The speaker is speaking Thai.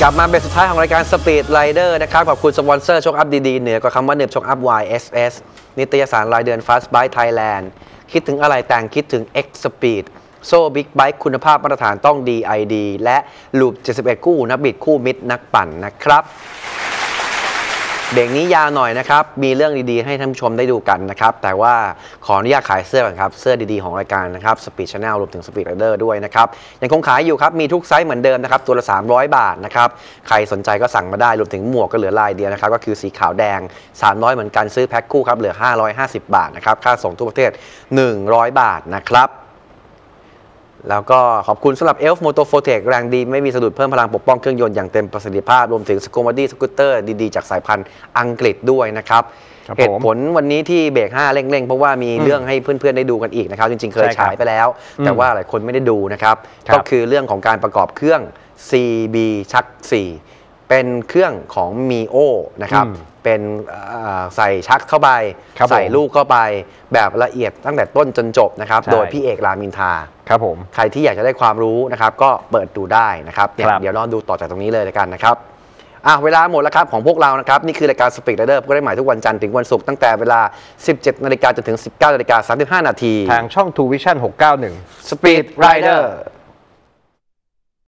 ลับมาเบรกสุดท้ายของรายการ Speed Rider นะครับขอบคุณสปอนเซอร์โชคอัพดีๆเหนือกว่าคำว่าเหนือโชคอัพ YSS นิตยสารรายเดือน Fast Bike Thailand คิดถึงอะไรแต่งคิดถึง X Speed โซ่บิ๊กไบค์คุณภาพมาตรฐานต้อง DID และลูป71 คู่นักบิดคู่มิตรนักปั่นนะครับเบรกนี้ยาวหน่อยนะครับมีเรื่องดีๆให้ท่านผู้ชมได้ดูกันนะครับแต่ว่าขออนุญาตขายเสื้อก่อนครับเสื้อดีๆของรายการนะครับ Speed Channel รวมถึง Speed Rider ด้วยนะครับยังคงขายอยู่ครับมีทุกไซส์เหมือนเดิมนะครับตัวละ300 บาทนะครับใครสนใจก็สั่งมาได้รวมถึงหมวกก็เหลือลายเดียวนะครับก็คือสีขาวแดง300เหมือนกันซื้อแพ็คคู่ครับเหลือ550 บาทนะครับค่าส่งทั่วประเทศ100 บาทนะครับแล้วก็ขอบคุณสำหรับ Elf Moto Fortec แรงดีไม่มีสะดุดเพิ่มพลังปกป้องเครื่องยนต์อย่างเต็มประสิทธิภาพรวมถึง Scomody สกูตเตอร์ดีๆจากสายพันธุ์อังกฤษด้วยนะครับเหตุผลวันนี้ที่เบรก5เร่งๆเพราะว่ามีเรื่องให้เพื่อนๆได้ดูกันอีกนะครับจริงๆเคยฉายไปแล้วแต่ว่าหลายคนไม่ได้ดูนะครับก็คือเรื่องของการประกอบเครื่อง CB ชัก 4เป็นเครื่องของ Mio นะครับเป็นใส่ชักเข้าไปใส่ลูกเข้าไปแบบละเอียดตั้งแต่ต้นจนจบนะครับโดยพี่เอกรามินทราครับผมใครที่อยากจะได้ความรู้นะครับก็เปิดดูได้นะครับเดี๋ยวลองดูต่อจากตรงนี้เลยกันนะครับเวลาหมดแล้วครับของพวกเรานะครับนี่คือรายการ Speed Rider พบกันได้ใหม่ทุกวันจันทร์ถึงวันศุกร์ตั้งแต่เวลา 17 นาฬิกาจนถึง 19 นาฬิกา 35 นาทีทางช่อง True Vision 691 Speed Rider